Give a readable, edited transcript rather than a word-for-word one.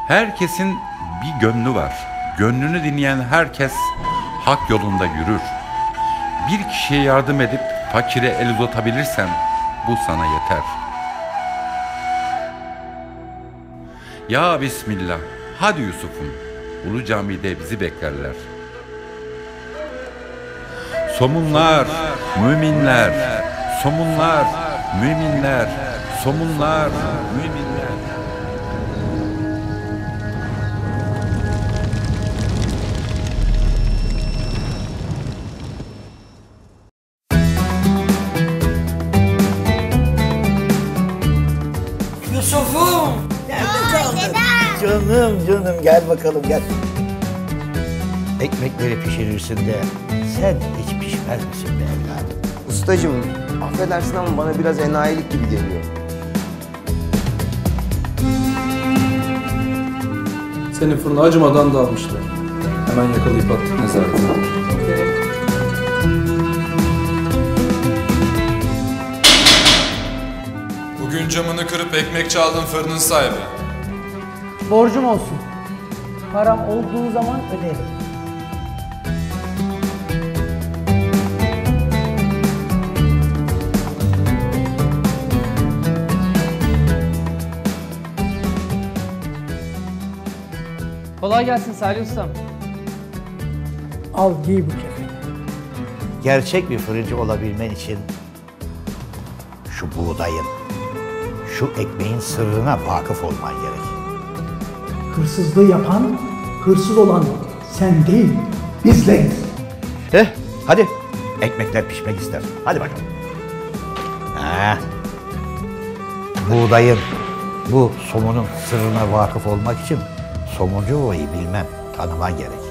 Herkesin bir gönlü var. Gönlünü dinleyen herkes hak yolunda yürür. Bir kişiye yardım edip fakire el uzatabilirsen bu sana yeter. Ya Bismillah, hadi Yusuf'um, Ulu Cami'de bizi beklerler. Somunlar, müminler, somunlar, müminler, somunlar, müminler. Yusuf'um! Nerede kaldın? Canım gel bakalım gel. Ekmekleri pişirirsin de sen hiç pişmez misin be evladım? Ustacığım, affedersin ama bana biraz enayilik gibi geliyor. Senin fırını acımadan dağılmışlar. Hemen yakalayıp attık nezarete. Bugün camını kırıp ekmek çaldığın fırının sahibi. Borcum olsun. Param olduğu zaman öderim. Kolay gelsin Salih Ustam. Al giy bu kefeni. Gerçek bir fırıncı olabilmen için şu buğdayın, şu ekmeğin sırrına vakıf olman gerek. Hırsızlığı yapan, hırsız olan sen değil, bizleriz. Hadi. Ekmekler pişmek ister. Hadi bakalım. Buğdayın, bu somunun sırrına vakıf olmak için somuncu olayı bilmem, tanıman gerek.